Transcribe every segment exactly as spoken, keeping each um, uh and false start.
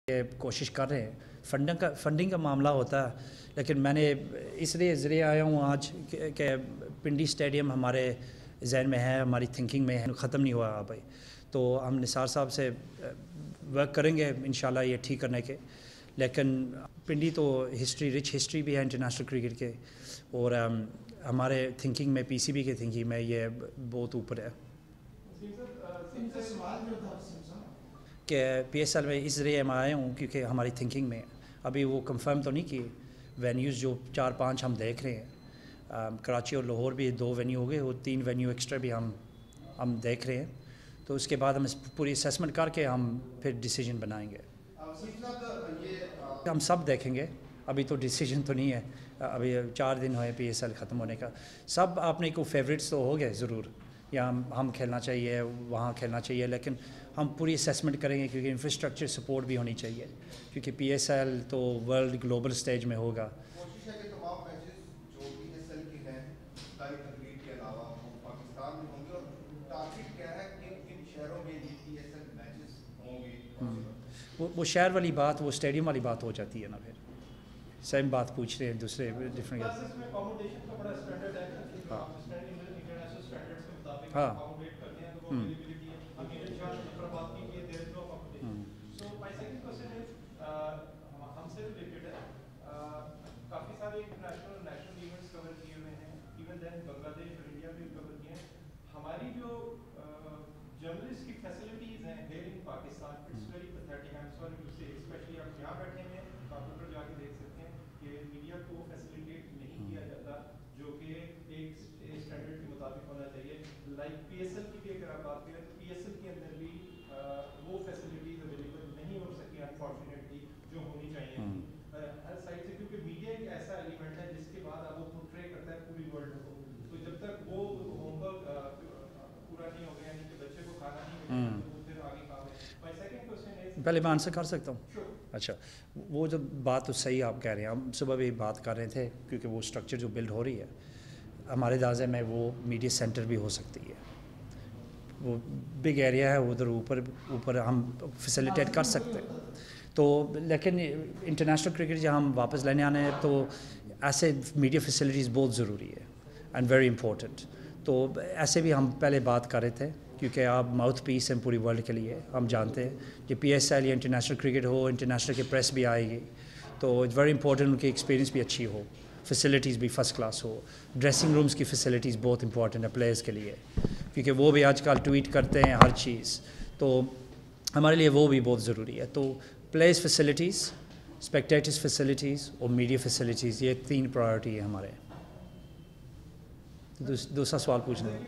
कोशिश कर रहे हैं। फंडिंग का फंडिंग का मामला होता है, लेकिन मैंने इसलिए ज़रिए आया हूँ आज कि पिंडी स्टेडियम हमारे जहन में है, हमारी थिंकिंग में है, ख़त्म नहीं हुआ भाई। तो हम निसार साहब से वर्क करेंगे इंशाल्लाह ये ठीक करने के। लेकिन पिंडी तो हिस्ट्री रिच हिस्ट्री भी है इंटरनेशनल क्रिकेट के, और हमारे थिंकिंग में पीसीबी के थिंकिंग में ये बहुत ऊपर है कि पीएसएल में इस ज़रिए मैं आया हूँ क्योंकि हमारी थिंकिंग में अभी वो कंफर्म तो नहीं किए वेन्यूज़ जो चार पांच हम देख रहे हैं। कराची और लाहौर भी दो वेन्यू हो गए, वो तीन वेन्यू एक्स्ट्रा भी हम हम देख रहे हैं। तो उसके बाद हम पूरी असेसमेंट करके हम फिर डिसीजन बनाएंगे। हम सब देखेंगे, अभी तो डिसीजन तो नहीं है, अभी चार दिन हुए पीएसएल ख़त्म होने का। सब आपने को फेवरेट्स तो हो गए ज़रूर, या हम हम खेलना चाहिए, वहाँ खेलना चाहिए, लेकिन हम पूरी असेसमेंट करेंगे क्योंकि इंफ्रास्ट्रक्चर सपोर्ट भी होनी चाहिए, क्योंकि पीएसएल तो वर्ल्ड ग्लोबल स्टेज में होगा। कोशिश है कि तमाम मैचेस जो पीएसएल के हैं तारीख तकरीर के अलावा वो पाकिस्तान में होंगे, और टारगेट क्या है कि किन शहरों में ये पीएसएल मैचेस होंगे? वो वो शहर वाली बात, वो स्टेडियम वाली बात हो जाती है ना, फिर सेम बात पूछ रहे हैं दूसरे डिफरेंट। हाँ हाँ काफ़ी सारे इंटरनेशनल नेशनल इवेंट्स कवर किए हुए हैं, इवन देन बांग्लादेश और इंडिया भी कवर किए हैं। हमारी जो जर्नलिस्ट की फैसिलिटीज़ हैं here in Pakistan, it's very pathetic. I am sorry to say, specially आप यहाँ बैठे हैं, कंप्यूटर जाके देख सकते हैं कि मीडिया को फैसिलिटेट नहीं किया जाता जो कि एक स्टैंडर्ड के मुताबिक होना चाहिए। लाइक पीएसएल की भी अगर आप बात करें तो पीएसएल के अंदर भी वो फैसिलिटीज़ अवेलेबल नहीं हो सकी अनफॉर्चुनेटली जो होनी चाहिए हर साइड से, क्योंकि मीडिया एक ऐसा एलिमेंट है जिसके बाद अब वो पोर्ट्रे करता है पूरी वर्ल्ड को। तो जब तक वो होमवर्क पूरा नहीं हो गया, यानी कि बच्चे को खाना नहीं मिलेगा, तो वो फिर आगे काम है। माय सेकंड क्वेश्चन इज, पहले मैं आंसर कर सकता हूँ? अच्छा, वो जो बात तो सही आप कह रहे हैं, हम सुबह भी बात कर रहे थे, क्योंकि वो स्ट्रक्चर जो बिल्ड हो रही है हमारे दाजे में वो मीडिया सेंटर भी हो सकती है। वो बिग एरिया है उधर, ऊपर ऊपर हम फैसिलिटेट कर सकते हैं। तो लेकिन इंटरनेशनल क्रिकेट जहाँ हम वापस लेने आने हैं तो ऐसे मीडिया फैसिलिटीज़ बहुत ज़रूरी है एंड वेरी इंपॉर्टेंट। तो ऐसे भी हम पहले बात कर रहे थे, क्योंकि आप माउथ पीस हैं पूरी वर्ल्ड के लिए। हम जानते हैं कि पीएसएल या इंटरनेशनल क्रिकेट हो, इंटरनेशनल की प्रेस भी आएगी, तो इट्स वेरी इंपॉर्टेंट उनकी एक्सपीरियंस भी अच्छी हो, फैसिलिटीज़ भी फ़र्स्ट क्लास हो। ड्रेसिंग रूम्स की फैसिलिटीज़ बहुत इंपॉर्टेंट है प्लेयर्स के लिए, क्योंकि वो भी आजकल ट्वीट करते हैं हर चीज़, तो हमारे लिए वो भी बहुत ज़रूरी है। तो प्लेयर्स फैसिलिटीज़, स्पेक्टेटर्स फैसिलिटीज़ और मीडिया फैसिलिटीज़, ये तीन प्रायोरिटी है हमारे। दूसरा सवाल पूछना है।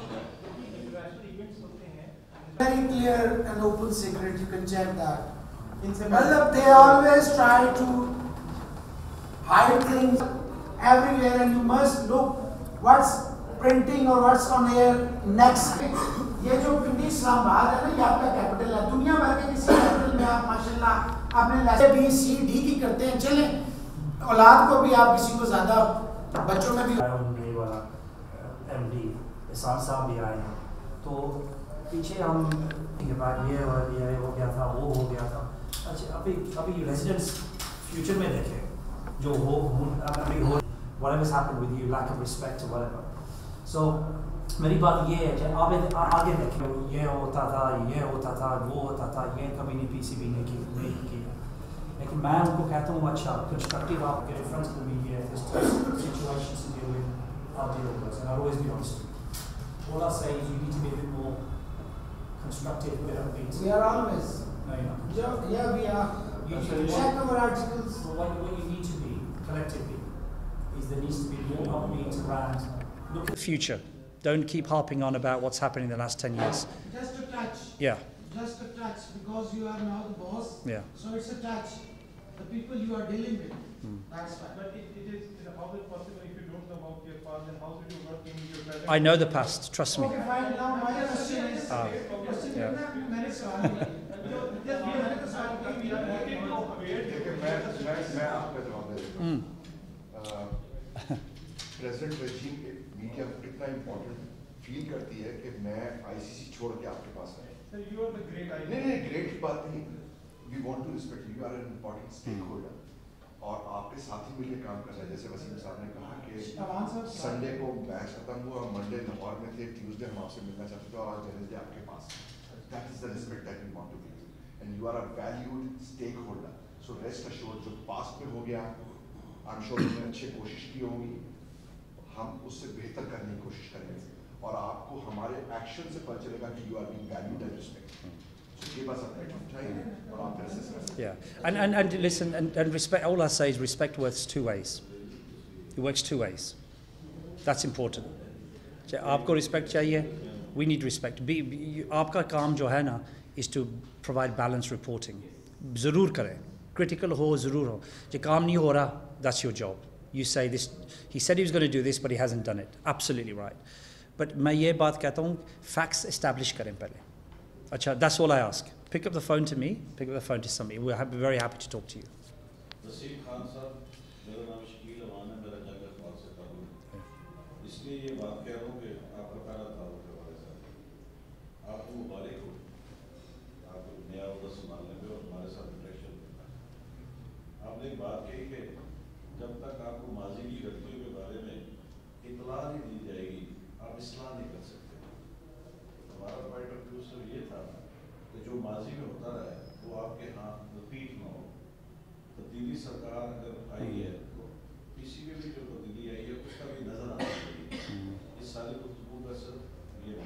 Very clear and open secret, you can check that. Well, they always try to hide things everywhere, and you must look what's printing or what's on air next. ये जो पिंडी इस्लामाबाद है ना, ये आपका कैपिटल है। दुनिया भर के किसी कैपिटल में आप माशाल्लाह आपने लेटर बी सी डी की करते हैं। चलें, औलाद को भी आप किसी को ज़्यादा बच्चों में भी वाला एमडी इसार साहब भी आए हैं, तो पीछे हम के बाद ये और ये हो गया था, वो हो गया था। अच्छा, अभी अभी रेजिडेंट्स फ्यूचर में देखें जो हो अभी हो whatever's happened with you, lack of respect or whatever. So मेरी बात ये है कि आप आगे देखें, ये होता था, ये होता था, वो होता था, ये कभी नहीं पीसीबी ने की नहीं किया। लेकिन मैं उनको कहता हूँ अच्छा कंस्ट्रक्टिव आप रेफरेंस को भी ये सिचुएशन से deal with, I'll deal with this, and I'll always be honest. All I say is you need to be a bit more constructive with upbeat. We are always. No, you're not. Yeah, we are. You You check our articles. Well, what, what you need to be collectively is there needs to be more upbeat around. Look at the future. Don't keep harping on about what's happened in the last ten years. Just a touch. Yeah. Just a touch, because you are now the boss. Yeah. So it's a touch. The people you are dealing with. Hmm. That's fine. but it, it is, you know, how is it possible if you don't know about your past, then how should you work in your present? I know the past, trust me. Okay, fine. Now my question is. Ah, question yeah. is ना मैंने सवाल किया। जो just मैंने तो सवाल किया, we are working on aware. मैं मैं मैं आपका जवाब दे देता Hmm. हूँ। प्रेसिडेंट रजीम मीडिया कितना इम्पोर्टेंट फील करती है कि मैं आईसीसी छोड़ के आपके पास आया। Sir, you are the great idea. नहीं नहीं ग्रेट बात नहीं, we want to respect you. You are an important stakeholder. और आपके साथ ही मिलकर काम कर रहे हैं. जैसे वसीम साहब ने कहा कि संडे को मैच खत्म हुआ, मंडे लाहौर में थे, ट्यूसडे हम आपसे मिलना चाहते थे और आज वेडनेसडे आपके पास. That is the respect that we want to give you. And you are a valued stakeholder. So rest assured, जो past में हो गया, I'm sure तुमने अच्छी कोशिश की होगी, हम उससे बेहतर करने की कोशिश करेंगे और आपको हमारे एक्शन से पता चलेगा कि you are being valued and respected. Yeah, and, and, and listen, and, and respect, all I say is respect works two ways. It works two ways. That's important. आपको respect चाहिए, we need respect. Be, be, आपका काम जो है ना is to provide balanced reporting. ज़रूर करें, critical हो ज़रूर हो. जो काम नहीं हो रहा, that's your job. You say this, he said he was going to do this, but he hasn't done it. Absolutely right. But मैं ये बात कहता हूँ, facts establish करें पहले. Achha, that's all I ask. Pick up the phone to me, pick up the phone to somebody. We're ha very happy to talk to you. Wasim Khan sir, मेरा नाम शकील अमान है, मेरा जगह पास से ताल्लुक है. इसलिए ये बात कह रहा हूँ कि आपका पहला ताल्लुक है हमारे साथ. आपको मुबारक हो. आप नया उधर संभालने में और हमारे साथ इंटरेक्शन में. आपने एक बात कही कि जब तक आपको माजी की गलतियों के बारे में इत्तला नहीं दी जाएगी, आप इस्लाह नहीं कर सकते. हमारा पॉइंट ऑफ व्यू सर ये था कि जो माजी में होता रहा है वो आपके यहाँ रिपीट ना हो. तब्दीली सरकार अगर आई है तो पीसीबी में जो तब्दीली आई है उसका भी नजर आना चाहिए. इस सारी गुफ्तगू का सर ये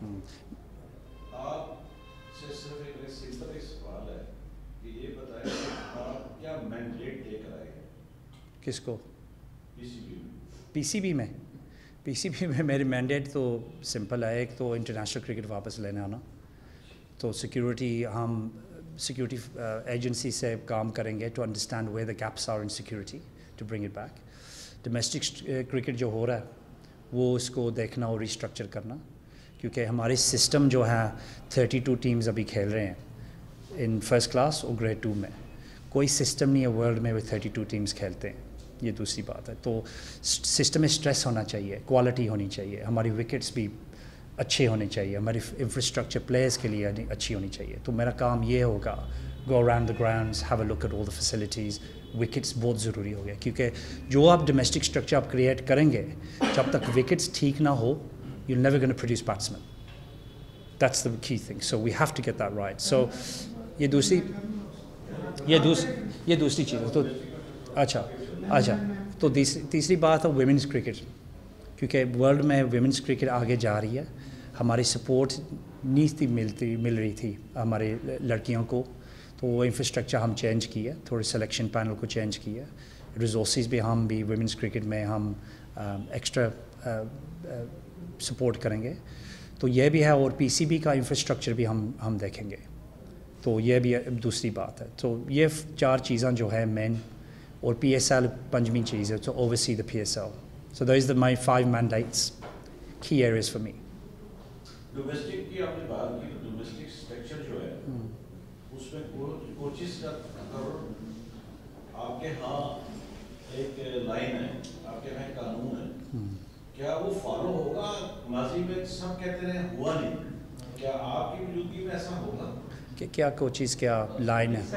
मकसद. आपसे सिर्फ एक सिंपल एक सवाल है कि ये बताएं आप क्या मैंडेट लेकर आए हैं? किसको? पीसीबी में. पीसीबी में पीसीबी में मेरी मैंडेट तो सिंपल है. एक तो इंटरनेशनल क्रिकेट वापस लेने आना, तो सिक्योरिटी हम सिक्योरिटी एजेंसी से काम करेंगे to understand where the gaps are in security to bring it back. Domestic cricket जो हो रहा है वो उसको देखना और रिस्ट्रक्चर करना, क्योंकि हमारे सिस्टम जो है थर्टी टू टीम्स अभी खेल रहे हैं इन फर्स्ट क्लास और ग्रेड टू में. कोई सिस्टम नहीं है वर्ल्ड में वो थर्टी टू टीम्स खेलते हैं. ये दूसरी बात है. तो सिस्टम में स्ट्रेस होना चाहिए, क्वालिटी होनी चाहिए, हमारी विकेट्स भी अच्छे होने चाहिए, हमारी इंफ्रास्ट्रक्चर प्लेयर्स के लिए अच्छी होनी चाहिए. तो मेरा काम ये होगा, go around the grounds, have a look at all the facilities. Wickets बहुत ज़रूरी हो गया, क्योंकि जो आप डोमेस्टिक स्ट्रक्चर आप क्रिएट करेंगे, जब तक विकेट्स ठीक ना हो, you never gonna produce batsman. That's the key thing. So we have to get that right. So ये दूसरी ये दूसरी ये दूसरी चीज़ है. तो अच्छा अच्छा तो तीसरी बात है वुमेन्स क्रिकेट, क्योंकि वर्ल्ड में वुमेन्स क्रिकेट आगे जा रही है. हमारी सपोर्ट नहीं थी मिलती मिल रही थी हमारे लड़कियों को, तो वो इंफ्रास्ट्रक्चर हम चेंज किया, थोड़े सिलेक्शन पैनल को चेंज किया, रिसोर्सेज भी हम भी वुमेन्स क्रिकेट में हम एक्स्ट्रा सपोर्ट करेंगे. तो ये भी है, और पीसीबी का इंफ्रास्ट्रक्चर भी हम हम देखेंगे. तो ये भी दूसरी बात है. तो ये चार चीज़ें जो है मेन, और P S L पंजवीं चीज़ है, to oversee the P S L. So those are my five mandates, key areas for me. Domestic की आपने बात की, डोमेस्टिक स्ट्रक्चर जो है उसमें कोचिस का करोड़ आपके यहाँ एक लाइन है, आपके यहाँ कानून है, क्या वो फॉलो होगा? माजी में सब कहते रहे हुआ नहीं, क्या आपकी मौजूदगी में ऐसा होगा? कि क्या कोचिस क्या लाइन है?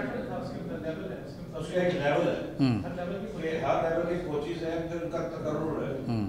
उसका एक लेवल है, हर लेवल के कोचिस हैं, फिर उनका तकर्रुर है.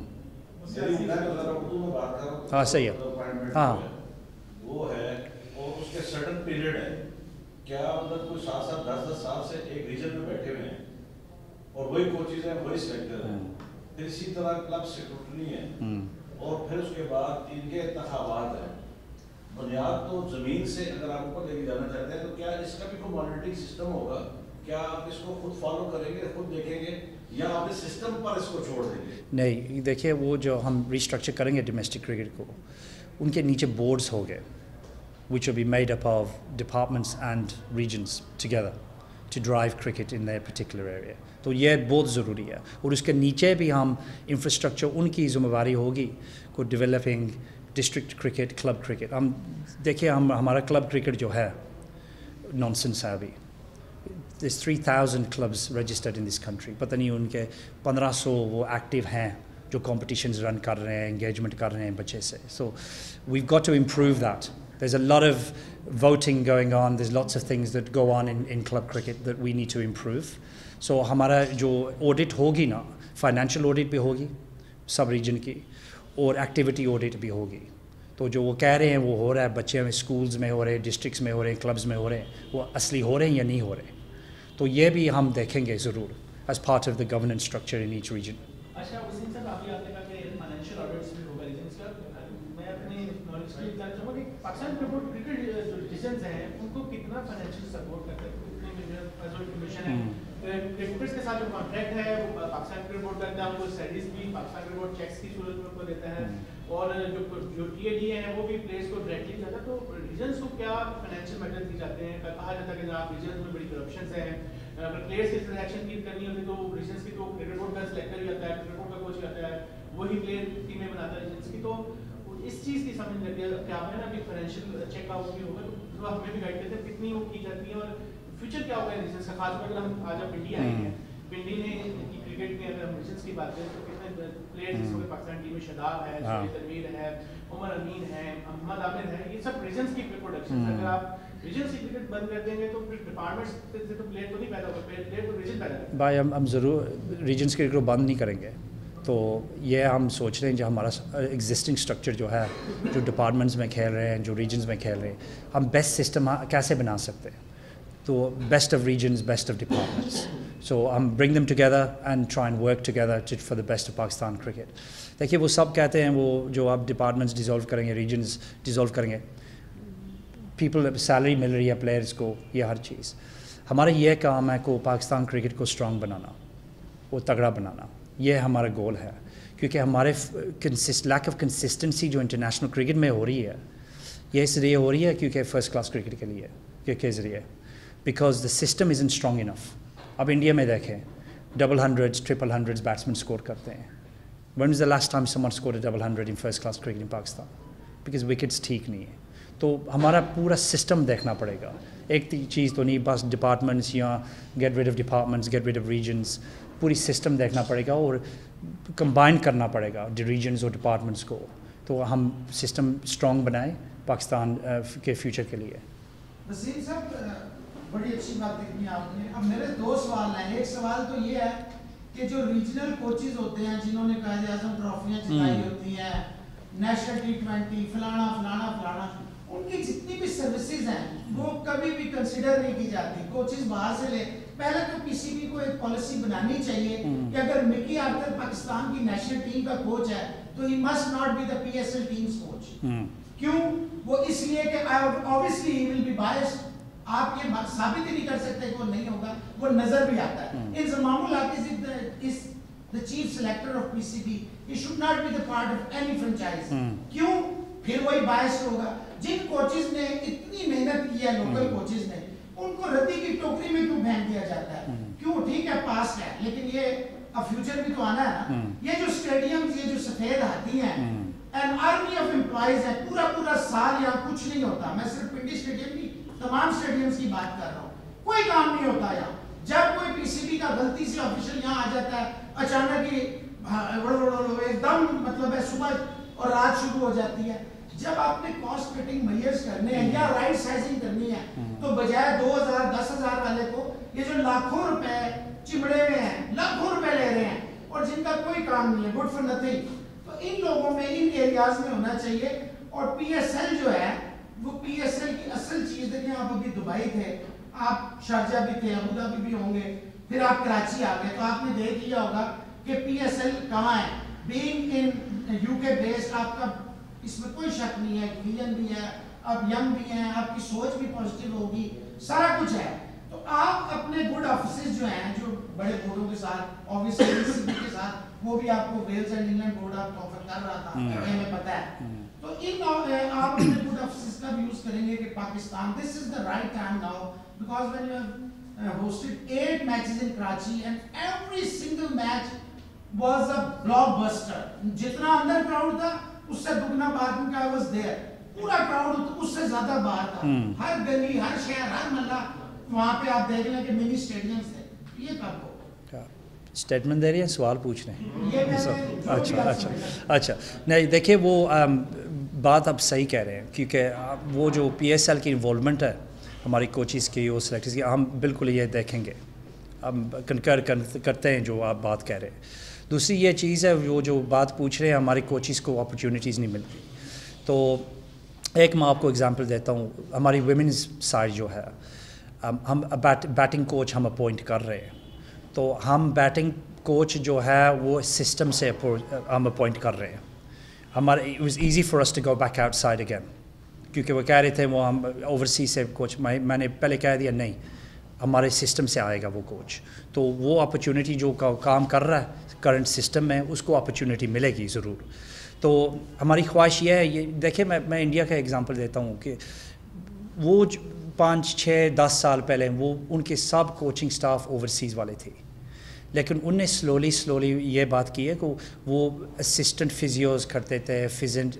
हाँ सही है. हाँ वो है, और उसके सर्टन पीरियड है. क्या मतलब कोई सात सात दस दस साल से एक रीजन में बैठे हुए हैं और वही कोचिज हैं, वही सेलेक्टर हैं, फिर इसी तरह क्लब सेक्रेटरी है, और फिर उसके बाद इनके इंतखाबात हैं. बुनियाद तो जमीन से अगर आप ऊपर लेके जाना चाहते हैं, तो क्या इसका भी कोई मॉनिटरिंग सिस्टम होगा? क्या आप इसको खुद फॉलो करेंगे, खुद देखेंगे, या आप सिस्टम पर इसको छोड़ देंगे? नहीं, देखिए वो जो हम रिस्ट्रक्चर करेंगे डोमेस्टिक क्रिकेट को, उनके नीचे बोर्ड्स हो गए which will be made up of departments and regions together to drive cricket in their particular area. तो ये बहुत ज़रूरी है. और उसके नीचे भी हम इंफ्रास्ट्रक्चर उनकी जिम्मेवारी होगी को developing district cricket, club cricket. हम देखिए हम हमारा क्लब क्रिकेट जो है नॉनसेंस है अभी. There's three thousand clubs registered in this country. पता नहीं उनके पंद्रह सौ वो एक्टिव हैं जो competitions run कर रहे हैं, engagement कर रहे हैं बच्चे से. So we've got to improve that. There's a lot of voting going on. There's lots of things that go on in, in club cricket that we need to improve. So हमारा जो audit होगी ना, financial audit भी होगी सब region की, और activity audit भी होगी. तो जो वो कह रहे हैं वो हो रहा है, बच्चे में schools में हो रहे हैं, districts में हो रहे हैं, clubs में हो रहे हैं, वो असली हो रहे हैं या नहीं हो रहे. तो ये भी हम देखेंगे ज़रूर as part of the governance structure in each region. अच्छा वसीम साहब, अभी आपने कहा कि फाइनेंशियल ऑडिट्स भी होगा रीजन्स का. मैं अपने नॉलेज के लिए जानना चाहूँगा कि पाकिस्तान क्रिकेट क्रिकेट जो डिसीजंस हैं उनको कितना फाइनेंशियल सपोर्ट करते हैं. कितने जो इन्फॉर्मेशन है क्रिकेटर्स के साथ जो कॉन्ट्रैक्ट है वो पाकिस्तान क्रिकेट बोर्ड करता है, उनको सैलरीज भी पाकिस्तान क्रिकेट बोर्ड चेक्स की सूरत में उनको देता है, और जो जो टी ए डी है वो भी प्लेयर्स को डायरेक्टली जाता है. तो रीजन्स को क्या फाइनेंशियल मैटर दिए जाते हैं? कहा जाता है कि जनाब रीजन्स में बड़ी करप्शन है, अगर प्लेयर्स की सिलेक्शन की करनी होती तो रीजन्स की तो क्रिकेट बोर्ड का सिलेक्टर ही आता है, क्रिकेट बोर्ड का कोच आता है, वही प्लेयर टीमें बनाता है रीजन्स की. तो इस चीज़ की समझ नहीं लगती है कि आपने ना अभी फाइनेंशियल चेकआउट भी होगा तो थोड़ा हमें भी गाइड करते हैं कितनी वो की जाती है और फ्यूचर क्या होगा रीजन्स का. खासकर अगर हम आज आप पिंडी आए हैं, पिंडी ने क्रिकेट में अगर हम रीजन्स की बात करें तो कितने प्लेयर्स जिस वक्त पाकिस्तान टीम में शदाब है, तनवीर है, उमर अमीन है, मोहम्मद आमिर है, ये सब रीजन्स की प्रोडक्शन. अगर आप रीजन से क्रिकेट बंद कर देंगे तो फिर डिपार्टमेंट्स से तो प्लेयर तो नहीं पैदा होगा, प्लेयर तो रीजन पैदा होगा. भाई हम हम ज़रूर रीजन्स क्रिकेट को बंद नहीं करेंगे. तो ये हम सोच रहे हैं जो हमारा एग्जिस्टिंग स्ट्रक्चर जो है, जो डिपार्टमेंट्स में खेल रहे हैं, जो रीजन्स में खेल रहे हैं, हम बेस्ट सिस्टम कैसे बना सकते हैं. तो best of regions, best of departments. So हम bring them together and try and work together for the best of Pakistan cricket. देखिए वो सब कहते हैं वो जो आप डिपार्टमेंट्स डिसॉल्व करेंगे, रीजन्स डिसॉल्व करेंगे, पीपल सैलरी मिल रही है प्लेयर्स को, ये हर चीज़. हमारा ये काम है को पाकिस्तान क्रिकेट को स्ट्रॉन्ग बनाना, वो तगड़ा बनाना, ये हमारा गोल है. क्योंकि हमारे लैक ऑफ कंसिस्टेंसी जो इंटरनेशनल क्रिकेट में हो रही है, ये इसलिए हो रही है क्योंकि फ़र्स्ट क्लास क्रिकेट के लिए के ज़रिए, because the system is in strong enough. अब इंडिया में देखें double hundreds, triple hundreds batsman score करते हैं. When is the last time someone scored a double hundred in first class cricket in Pakistan? Because wickets ठीक नहीं है. तो हमारा पूरा सिस्टम देखना पड़ेगा. एक चीज़ तो नहीं बस डिपार्टमेंट्स या get rid of departments, get rid of regions, पूरी सिस्टम देखना पड़ेगा और कंबाइन करना पड़ेगा रीजन्स और डिपार्टमेंट्स को. तो हम सिस्टम स्ट्रॉन्ग बनाएं पाकिस्तान के फ्यूचर के लिए. वसीम साहब बड़ी अच्छी बात देखी आपने. अब मेरे दो सवाल हैं. एक सवाल तो ये है कि जो रीजनल कोचेज होते हैं जिन्होंने कायदे आज़म ट्रॉफियाँ जिताई होती हैं, नेशनल टी ट्वेंटी फलाना फलाना फलाना, उनकी जितनी भी सर्विसेज हैं वो कभी भी कंसिडर नहीं की जाती. कोचेज बाहर से ले, पहले तो पीसीबी को एक पॉलिसी बनानी चाहिए कि अगर मिकी आर्चर पाकिस्तान की नेशनल टीम का कोच है तो ही must not be the PSL teams coach. क्यों? वो इसलिए कि obviously he will be biased. आप ये बात साबित ही नहीं कर सकते कि वो नहीं होगा, वो नजर भी आता है. इन जमामुल हाफिज is the chief selector of PCB, he should not be the part of any franchise. क्यों? फिर वही बायस्ड होगा. जिन कोचेज ने इतनी मेहनत की है, लोकल कोचेज ने, उनको रद्दी की टोकरी में क्यों फेंक दिया जाता है? क्यों? ठीक है पास्ट है, लेकिन ये अब फ्यूचर भी तो आना है ना. ये जो स्टेडियम्स, ये जो सफेद हाथी हैं, एन आर्मी ऑफ एम्प्लॉइज है, पूरा पूरा साल यहाँ कुछ नहीं होता. मैं सिर्फ पिंडी स्टेडियम की तमाम स्टेडियम्स की बात कर रहा हूँ. कोई काम नहीं होता यहाँ. जब कोई पीसीबी का गलती से ऑफिशियल यहाँ आ जाता है, अचानक ही एकदम मतलब है सुबह और रात शुरू हो जाती है. जब आपने कॉस्ट कटिंग मेजर्स करने हैं या राइट साइजिंग करनी है तो बजाय दो हजार दस हजार वाले को ये जो लाखों रुपए चिमड़े में हैं, लाखों रुपए ले रहे हैं और जिनका कोई काम नहीं है, गुड फॉर नथिंग. तो इन लोगों में, इन एरियाज में होना चाहिए. और पीएसएल जो है वो पीएसएल की असल चीज देखिए. आप अभी दुबई थे, आप शारजा भी थे, अबू धाबी भी होंगे, फिर आप कराची आ गए, तो आपने देख लिया होगा कि पीएसएल कहाँ है. बीइंग इन यूके बेस्ड, आपका इसमें कोई शक नहीं है, विजन भी है, आप यंग भी हैं, आपकी सोच भी पॉजिटिव होगी, सारा कुछ है. तो आप अपने गुड ऑफिसेज जो हैं, जो बड़े बोर्डों के साथ, ऑब्वियसली पीसीबी के साथ, वो भी आपको वेल्स एंड इंग्लैंड बोर्ड आप ऑफर कर रहा था, हमें पता है. तो इन आप अपने गुड ऑफिसेज का भी यूज करेंगे कि Pakistan, this is the right time now, because when you have hosted eight matches in Karachi and every single match was a blockbuster. जितना अंदर क्राउड था उससे दुगना बाहर, क्योंकि आई वाज देयर. पूरा क्राउड उससे ज्यादा बाहर था. हर गली, हर शहर, हर मोहल्ला, वहाँ पे आप देख लें कि मिनी स्टेडियम्स थे. ये कब हो? स्टेटमेंट दे रही है, सवाल पूछ रहे हैं. ये मैंने अच्छा अच्छा अच्छा नहीं देखिए वो بات آپ صحیح کہہ رہے ہیں کیونکہ وہ جو پی ایس ایل کی انوالومنٹ ہے ہماری کوچز کی اور سلیکٹرز کی ہم بالکل یہ دیکھیں گے ہم کنکر کرتے ہیں جو آپ بات کہہ رہے ہیں. دوسری یہ چیز ہے وہ جو بات پوچھ رہے ہیں ہماری کوچز کو اپرچونیٹیز نہیں ملتی. تو ایک میں آپ کو اگزامپل دیتا ہوں ہماری ویمنز سائڈ جو ہے ہم بیٹ بیٹنگ کوچ ہم اپوائنٹ کر رہے ہیں تو ہم بیٹنگ کوچ جو ہے وہ سسٹم سے ہم اپوائنٹ کر رہے ہیں. ہمارے it was easy for us to go back outside again کیونکہ وہ کہہ رہے تھے وہ ہم اوورسیز سے کوچ میں میں نے پہلے کہہ دیا نہیں ہمارے سسٹم سے آئے گا وہ کوچ تو وہ اپرچونیٹی جو کام کر رہا ہے کرنٹ سسٹم میں اس کو اپرچونیٹی ملے گی ضرور. تو ہماری خواہش یہ ہے یہ دیکھیں میں میں انڈیا کا اگزامپل دیتا ہوں کہ وہ پانچ چھ دس سال پہلے وہ ان کے سب کوچنگ سٹاف اوورسیز والے تھے لیکن ان نے سلولی سلولی یہ بات کی ہے کہ وہ اسسٹنٹ فزیوز کرتے تھے فزنٹ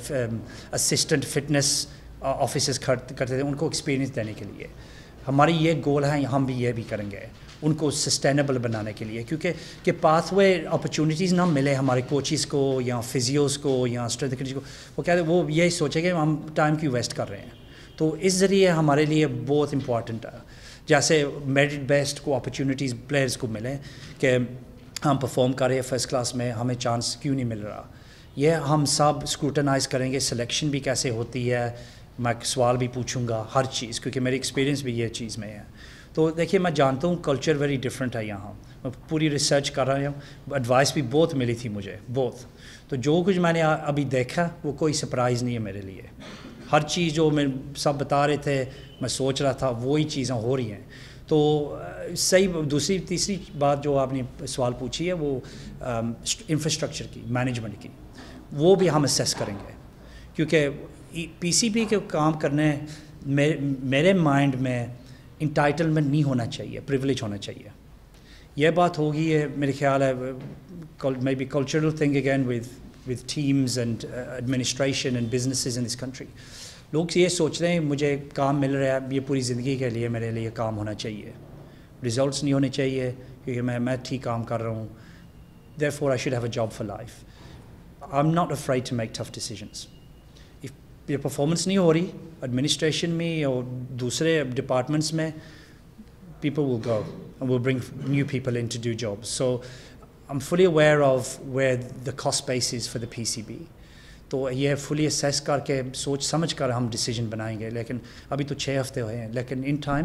اسسٹنٹ فٹنس آفیسز کرتے تھے ان کو ایکسپیرینس دینے کے لیے. ہماری یہ گول ہے ہم بھی یہ بھی کریں گے ان کو سسٹینیبل بنانے کے لیے کیونکہ کہ پاتھ وے اپرچونیٹیز نہ ملے ہمارے کوچز کو یا فزیوز کو یا اسٹرینتھ کو وہ کہتے ہیں وہ یہی سوچیں کہ ہم ٹائم کیوں ویسٹ کر رہے ہیں. تو اس ذریعے ہمارے لیے بہت امپورٹنٹ ہے جیسے میرٹ بیسڈ کو اپرچونیٹیز پلیئرز کو ملیں کہ ہم پرفارم کر رہے ہیں فرسٹ کلاس میں ہمیں چانس کیوں نہیں مل رہا. یہ ہم سب اسکروٹنائز کریں گے سلیکشن بھی کیسے ہوتی ہے میں سوال بھی پوچھوں گا ہر چیز کیونکہ میری ایکسپیرینس بھی یہ چیز میں ہے. تو دیکھیے میں جانتا ہوں کلچر ویری ڈفرینٹ ہے یہاں میں پوری ریسرچ کر رہا ہوں ایڈوائس بھی بہت ملی تھی مجھے بہت. تو جو کچھ میں نے ابھی دیکھا وہ کوئی سرپرائز نہیں ہے میرے لیے. ہر چیز جو میں سب بتا رہے تھے میں سوچ رہا تھا وہی چیزیں ہو رہی ہیں. تو صحیح دوسری تیسری بات جو آپ نے سوال پوچھی ہے وہ انفراسٹرکچر کی مینجمنٹ کی وہ بھی ہم اسیس کریں گے کیونکہ پی سی بی کے کام کرنے میرے مائنڈ میں انٹائٹلمنٹ نہیں ہونا چاہیے پریولیج ہونا چاہیے. یہ بات ہوگی ہے میرے خیال ہے maybe cultural thing again with with teams and administration and businesses in this country. لوگ یہ سوچ رہے ہیں مجھے کام مل رہا ہے یہ پوری زندگی کے لیے میرے لیے کام ہونا چاہیے ریزلٹس نہیں ہونے چاہیے کیونکہ میں میں ٹھیک کام کر رہا ہوں. therefore I should have a job for life. I'm not afraid to make tough decisions. یہ پرفارمنس نہیں ہو رہی ایڈمنسٹریشن میں اور دوسرے ڈپارٹمنٹس میں people will go and we'll bring new people in to do jobs. So I'm fully aware of where the cost base is for the P C B. تو یہ فلی اسیس کر کے سوچ سمجھ کر ہم ڈیسیجن بنائیں گے لیکن ابھی تو چھ ہفتے ہوئے ہیں لیکن in time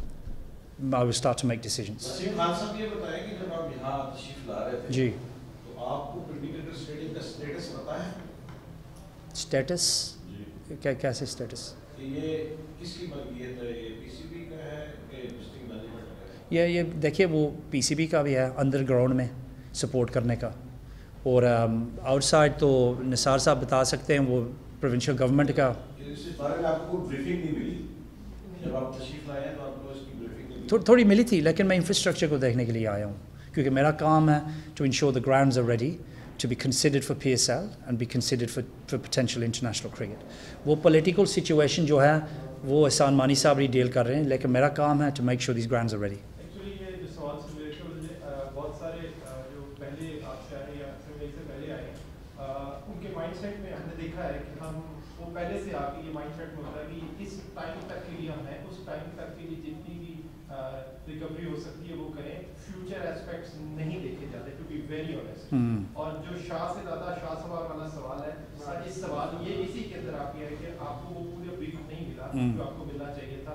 I will start to make decisions. Waseem Khan صاحب یہ بتائیں کہ جب آپ یہاں تشریف لا رہے تھے جی تو آپ کو پنڈی کرکٹ اسٹیڈیم کا اسٹیٹس پتہ ہے؟ اسٹیٹس کیا کیسے اسٹیٹس کہ یہ کس کی ملکیت ہے یہ پی سی بی کا ہے کہ ڈسٹرکٹ مینجمنٹ کا ہے؟ یہ یہ دیکھیے وہ پی سی بی کا بھی ہے انڈر گراؤنڈ میں سپورٹ کرنے کا اور آؤٹ سائڈ تو نثار صاحب بتا سکتے ہیں وہ پروونشل گورنمنٹ کا. اس بارے میں آپ کو بریفنگ نہیں ملی جب آپ تشریف لائے ہیں تو آپ کو اس کی بریفنگ نہیں ملی؟ تھوڑی ملی تھی لیکن میں انفراسٹرکچر کو دیکھنے کے لیے آیا ہوں کیونکہ میرا کام ہے to ensure the grounds are ready to be considered for P S L and be considered for, for potential international cricket. وہ political situation جو ہے وہ احسان مانی صاحب ہی ڈیل کر رہے ہیں لیکن میرا کام ہے to make sure these grounds are ready. Actually یہ جو سوال سے میرے کو بہت سارے جو پہلے آپ سے آئے یا سے پہلے آئے ان کے مائنڈ سیٹ میں ہم نے دیکھا ہے کہ ہم وہ پہلے سے آ کے یہ مائنڈ سیٹ میں ہوتا ہے کہ اس ٹائم تک کے لیے ہم ہیں اس ٹائم تک کے لیے جتنی بھی ریکوری ہو سکتی ہے وہ کریں فیوچر ایسپیکٹس نہیں دیکھے جاتے ٹو بی ویری آنیسٹ. اور جو شاہ سے زیادہ شاہ سوال والا سوال ہے اس سوال یہ اسی کے اندر آپ یہ ہے کہ آپ کو وہ پورے بریف نہیں ملا جو آپ کو ملنا چاہیے تھا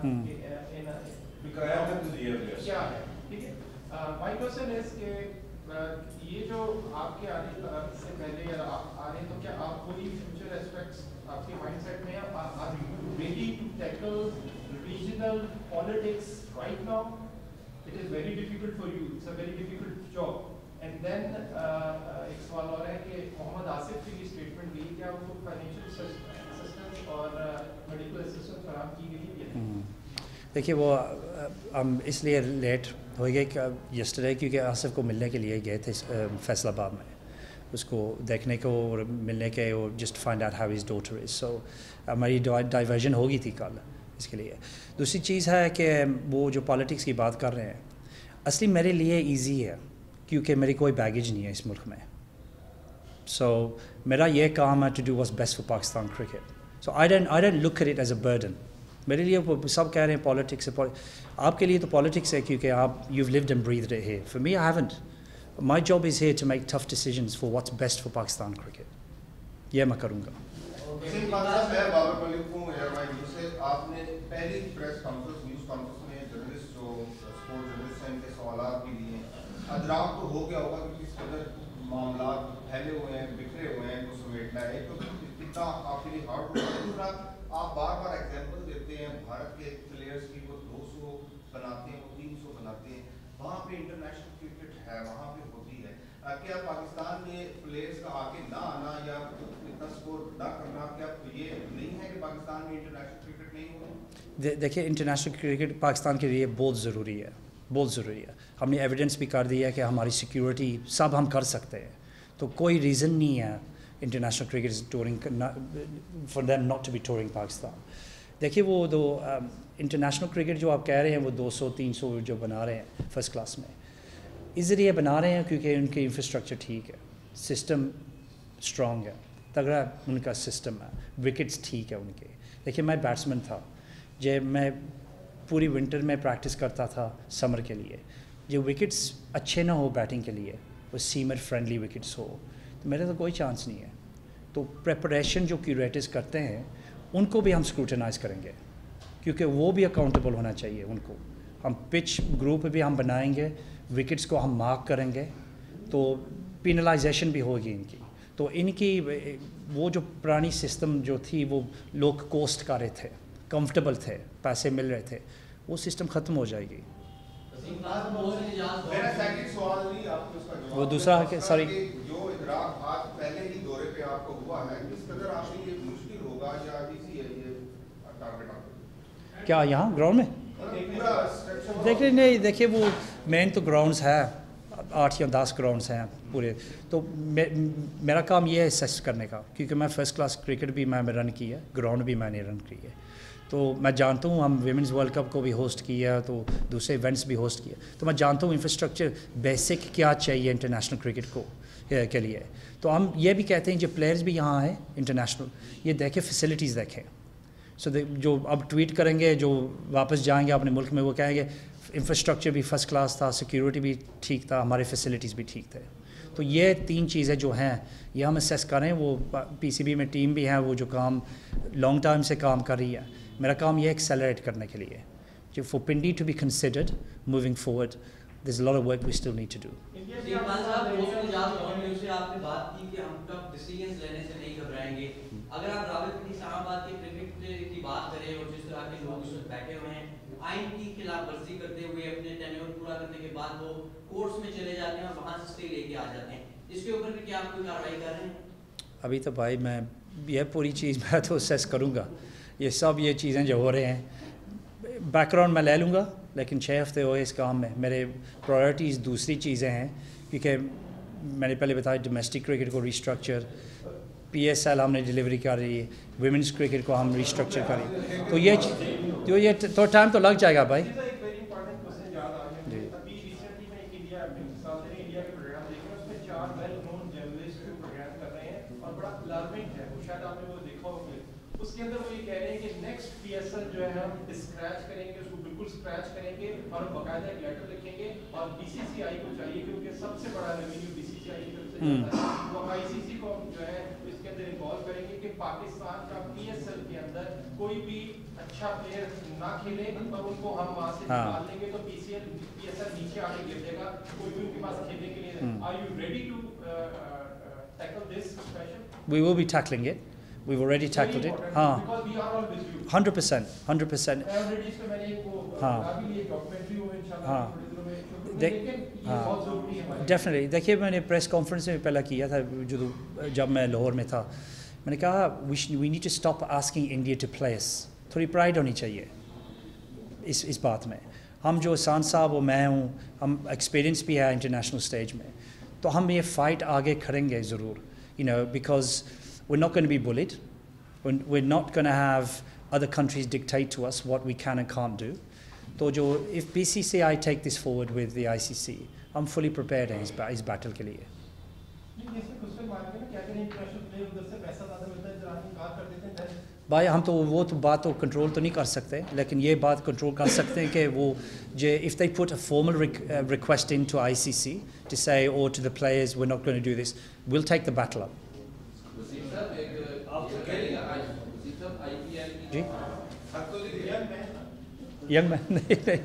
کہ کیا ہے. ٹھیک ہے مائی کوشچن از کہ یہ جو آپ کے آنے سے پہلے یا آپ آ رہے ہیں تو کیا آپ کوئی فیوچر ایسپیکٹس آپ کے مائنڈ سیٹ میں are you ready to tackle regional politics right now? It is very difficult for you. It's a very difficult job. And then ایک سوال اور ہے کہ محمد آصف کی اسٹیٹمنٹ دی کہ آپ کو فائنینشیل اسسٹنس اور میڈیکل اسسٹنس فراہم کی گئی ہے. دیکھیے وہ ہم اس لیے لیٹ ہو گئے کہ یسٹرڈے کیونکہ آصف کو ملنے کے لیے گئے تھے فیصل آباد میں اس کو دیکھنے کو اور ملنے کے اور just find out how his daughter is. So ہماری ڈائیورژن ہو گئی تھی کل اس کے لیے. دوسری چیز ہے کہ وہ جو پالیٹکس کی بات کر رہے ہیں اصلی میرے لیے ایزی ہے کیونکہ میری کوئی بیگیج نہیں ہے اس ملک میں. So मेरा ये काम है to do what's best for Pakistan cricket. So I don't I don't look at it as a burden. मेरे लिए वो सब कह रहे हैं politics है, आपके लिए तो politics है क्योंकि आप you've lived and breathed it here. For me, I haven't. My job is here to make tough decisions for what's best for Pakistan cricket. ये मैं करूँगा. वसीम खान साहब, मैं बाबर मलिक हूँ एयरवाइन न्यूज़ से. आपने पहली प्रेस कॉन्फ्रेंस न्यूज़ कॉन्फ्रेंस में जर्नलिस्ट जो स्पोर्ट जर्नलिस्ट हैं उनके सवाल भी लिए. अदराक तो हो गया होगा क्योंकि इस कदर मामला फैले हुए हैं, बिखरे हुए हैं, को समेटना है. तो कितना आपके लिए हार्ड होगा. दूसरा, आप बार बार एग्जाम्पल देते हैं भारत के प्लेयर्स की, वो दो सौ बनाते हैं, वो तीन सौ बनाते हैं. वहाँ पे इंटरनेशनल क्रिकेट है, वहाँ पे होती है. क्या पाकिस्तान में प्लेयर्स का आगे ना आना या इतना स्कोर ना करना, क्या ये नहीं है कि पाकिस्तान में इंटरनेशनल क्रिकेट नहीं होगा? देखिए, इंटरनेशनल क्रिकेट पाकिस्तान के लिए बहुत ज़रूरी है, बहुत ज़रूरी है. हमने एविडेंस भी कर दिया है कि हमारी सिक्योरिटी सब हम कर सकते हैं. तो कोई रीज़न नहीं है international cricket is touring for them not to be touring Pakistan. देखिए, वो दो इंटरनेशनल क्रिकेट जो आप कह रहे हैं वो दो सौ तीन सौ जो बना रहे हैं फर्स्ट क्लास में, इसलिए बना रहे हैं क्योंकि उनकी इंफ्रास्ट्रक्चर ठीक है, सिस्टम स्ट्रॉन्ग है, तगड़ा उनका सिस्टम है, विकेट्स ठीक है उनके. देखिए, मैं बैट्समैन था, जब मैं पूरी विंटर में प्रैक्टिस करता था समर के लिए, जो विकेट्स अच्छे ना हो बैटिंग के लिए, वो सीमर फ्रेंडली विकेट्स हो, तो मेरे तो कोई चांस नहीं है. तो प्रेपरेशन जो क्यूरेटर्स करते हैं उनको भी हम स्क्रूटनाइज करेंगे क्योंकि वो भी अकाउंटेबल होना चाहिए उनको. हम पिच ग्रुप भी हम बनाएंगे, विकेट्स को हम मार्क करेंगे, तो पेनलाइजेशन भी होगी इनकी. तो इनकी वो जो पुरानी सिस्टम जो थी वो लोग कोस्ट कर रहे थे, कंफर्टेबल थे, पैसे मिल रहे थे, वो सिस्टम ख़त्म हो जाएगी. मेरा सेकंड सवाल नहीं, आपको उसका जवाब वो दूसरा है, सॉरी, जो इदराक हाथ पहले ही दौरे पे आपको हुआ है, किस कदर आपके लिए मुश्किल होगा या इजी है ये टारगेट आपको? क्या यहाँ ग्राउंड में? देखिए नहीं, देखिए वो मेन तो ग्राउंड्स है, आठ या दस ग्राउंड्स हैं पूरे. तो मे, मेरा काम ये है असेस करने का, क्योंकि मैं फ़र्स्ट क्लास क्रिकेट भी मैं रन की है, ग्राउंड भी मैंने रन की है. तो मैं जानता हूँ, हम विमेंस वर्ल्ड कप को भी होस्ट किया, तो दूसरे इवेंट्स भी होस्ट किया, तो मैं जानता हूँ इंफ्रास्ट्रक्चर बेसिक क्या चाहिए इंटरनेशनल क्रिकेट को के लिए. तो हम ये भी कहते हैं जो प्लेयर्स भी यहाँ हैं इंटरनेशनल, ये देखें फैसिलिटीज़ देखें. सो so जो अब ट्वीट करेंगे, जो वापस जाएंगे अपने मुल्क में, वो कहेंगे इंफ्रास्ट्रक्चर भी फ़र्स्ट क्लास था, सिक्योरिटी भी ठीक था, हमारे फैसिलिटीज़ भी ठीक थे. तो ये तीन चीज़ें जो हैं ये हम असेस करें. वो पीसीबी में टीम भी है वो जो काम लॉन्ग टाइम से काम कर रही है. मेरा काम ये एक्सेलरेट करने के लिए, जो for Pindi to be considered moving forward, there is a lot of work we still need to do. आपने बात की कि हम टफ डिसीजंस लेने से नहीं घबराएंगे. अगर आप रावलपिंडी इस्लामाबाद के क्रिकेट की बात करें और जिस तरह के लोग उसमें बैठे हुए हैं, आइन की खिलाफ वर्जी करते हुए अपने टेन्योर पूरा करने के बाद वो कोर्ट्स में चले जाते हैं और वहाँ से स्टे लेके आ जाते हैं, इसके ऊपर भी क्या आप कोई कार्रवाई कर रहे हैं? अभी तो भाई मैं ये पूरी चीज़ मैं तो असेस करूँगा. ये सब ये चीज़ें जो हो रहे हैं, बैकग्राउंड मैं ले लूँगा, लेकिन छः हफ्ते हुए इस काम में. मेरे प्रायोरिटीज़ दूसरी चीज़ें हैं, क्योंकि मैंने पहले बताया डोमेस्टिक क्रिकेट को रिस्ट्रक्चर, पीएसएल हमने डिलीवरी कर रही है, विमेंस क्रिकेट को हम रिस्ट्रक्चर कर रही है. तो ये तो ये तो टाइम तो लग जाएगा भाई. उसके अंदर वो ये कह रहे हैं कि नेक्स्ट पीएसएल जो है हम स्क्रैच करेंगे, उसको बिल्कुल स्क्रैच करेंगे और बाकायदा एक लेटर लिखेंगे और बीसीसीआई को चाहिए, क्योंकि सबसे बड़ा रेवेन्यू बीसीसीआई की तरफ से जाता है, वो आईसीसी को जो है इसके अंदर इन्वॉल्व करेंगे कि पाकिस्तान का पीएसएल के अंदर कोई भी अच्छा प्लेयर ना खेले और उनको हम वहाँ से निकाल लेंगे, तो पीसीएल पीएसएल नीचे आके गिर देगा, कोई भी उनके पास खेलने के लिए. Are you ready to tackle this situation? We will be tackling it. We've already tackled it. हाँ, hundred percent, hundred percent. हाँ, हाँ, हाँ, डेफिनेटली. देखिए, मैंने प्रेस कॉन्फ्रेंस में पहला किया था जो जब मैं लाहौर में था. मैंने कहा we need to stop asking India to play us. थोड़ी प्राइड होनी चाहिए इस इस बात में. हम जो सान साहब और मैं हूँ, हम एक्सपीरियंस भी है इंटरनेशनल स्टेज में, तो हम ये फाइट आगे करेंगे ज़रूर. You know, because we're not going to be bullied. We're, we're not going to have other countries dictate to us what we can and can't do. So, jo, if B C C I take this forward with the I C C, I'm fully prepared in his, his battle के लिए. भाई हम तो वो तो बात तो control तो नहीं कर सकते, लेकिन ये बात कंट्रोल कर सकते हैं कि वो जो if they put a formal request in to I C C to say और to the players we are not going to do this, will take the battle up. जी यंग मैन नहीं नहीं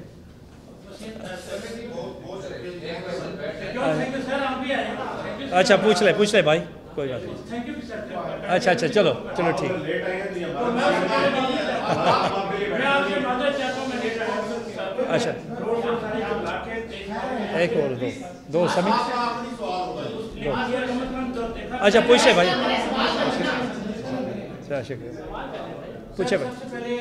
अच्छा पूछ ले पूछ ले भाई, कोई बात नहीं। अच्छा अच्छा चलो चलो ठीक। अच्छा एक और दो दो समी दो अच्छा पूछ ले भाई, शुक्रिया पूछे भाई।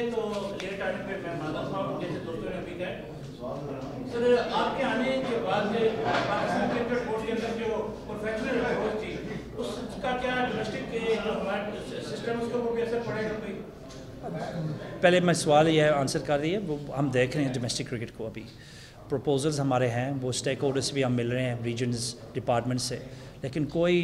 सर आपके आने के बाद पाकिस्तान क्रिकेट बोर्ड के अंदर जो प्रोफेशनल अप्रोच थी उसका क्या डोमेस्टिक के जो हमारे सिस्टम उसके ऊपर भी असर पड़ेगा कोई? पहले मैं सवाल ये आंसर कर रही है, वो हम देख रहे हैं डोमेस्टिक क्रिकेट को, अभी प्रपोजल्स हमारे हैं, वो स्टेक होल्डर्स से भी हम मिल रहे हैं रीजन्स डिपार्टमेंट से, लेकिन कोई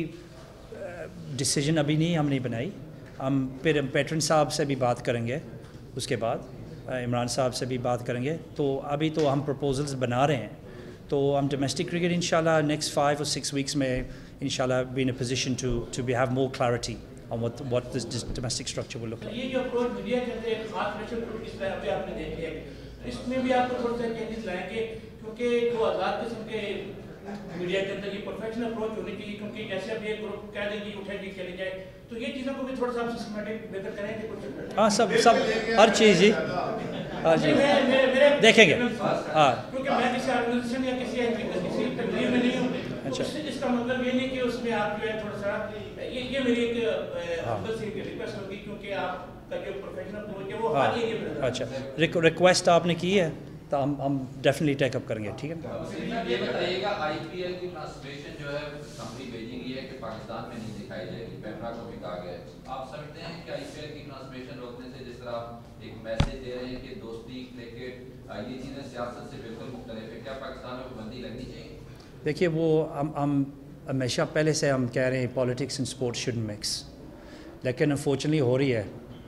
डिसीजन अभी नहीं हम नहीं बनाई। हम फिर पैटर्न साहब से भी बात करेंगे, उसके बाद इमरान साहब से भी बात करेंगे, तो अभी तो हम प्रपोजल्स बना रहे हैं, तो हम डोमेस्टिक क्रिकेट इंशाल्लाह नेक्स्ट फाइव और सिक्स वीक्स में इंशाल्लाह be in a position to to be have more clarity on what what this domestic structure will look like. ये जो अप्रोच मीडिया के अंदर एक खास प्रेशर ग्रुप इस तरह पे आपने देख लिया, इसमें भी आपको थोड़ा सा चेंजेस लाएंगे, क्योंकि जो आज़ाद किस्म के मीडिया के अंदर ये प्रोफेशनल अप्रोच होनी चाहिए, क्योंकि जैसे अब ये ग्रुप कह देगी उठेगी चली जाए, तो ये चीज़ों को भी थोड़ा सा सिस्टमैटिक बेहतर करेंगे कुछ? हाँ सब सब हर चीज़ ही हर चीज़ देखेंगे। हाँ क्योंकि मैं किसी ऑर्गेनाइजेशन या किसी किसी तकलीफ में नहीं हूँ, अच्छा इसका मतलब ये नहीं कि उसमें आप जो है थोड़ा सा ये ये मेरी एक हम्बल सी रिक्वेस्ट होगी, क्योंकि आपका जो प्रोफेशनल अप्रोच है वो हाँ हर एरिया में। अच्छा रिक्वेस्ट आपने की है तो हम हम डेफिनेटली टेकअप करेंगे, ठीक है। ये बताइएगा आईपीएल की ट्रांसलेशन जो है कंपनी भेजी गई है कि पाकिस्तान में नहीं दिखाई जाएगी, पैमरा को भी कहा गया है, आप समझते हैं कि आईपीएल की ट्रांसलेशन रोकने से जिस तरह आप एक मैसेज दे रहे हैं कि दोस्ती क्रिकेट ये चीज़ें सियासत से बिल्कुल मुख्तलिफ है, क्या पाकिस्तान में पाबंदी लगनी चाहिए? देखिए वो हम हम हमेशा पहले से हम कह रहे हैं politics and sports should mix, लेकिन अनफॉर्चुनेटली हो रही है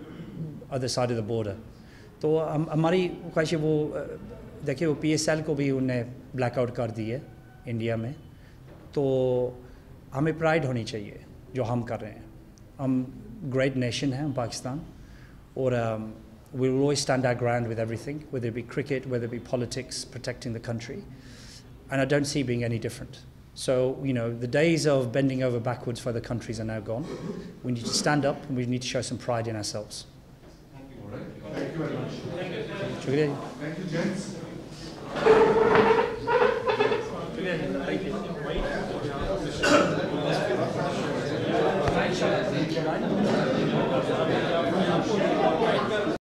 other side of the border, तो हम हमारी ख्वाहिश है वो देखिए वो पी एस एल को भी उन्हें ब्लैकआउट कर दी है इंडिया में, तो हमें प्राइड होनी चाहिए जो हम कर रहे हैं, हम ग्रेट नेशन हैं पाकिस्तान, और we will always stand our ground with everything, whether it be cricket, whether it be politics, protecting the country, and I don't see being any different. So, you know, the days of bending over backwards for other countries are now gone. We need to stand up and we need to show some pride in ourselves. Thank you. All right. Thank you very much. Shukriya. Thank you, gents. Thank you.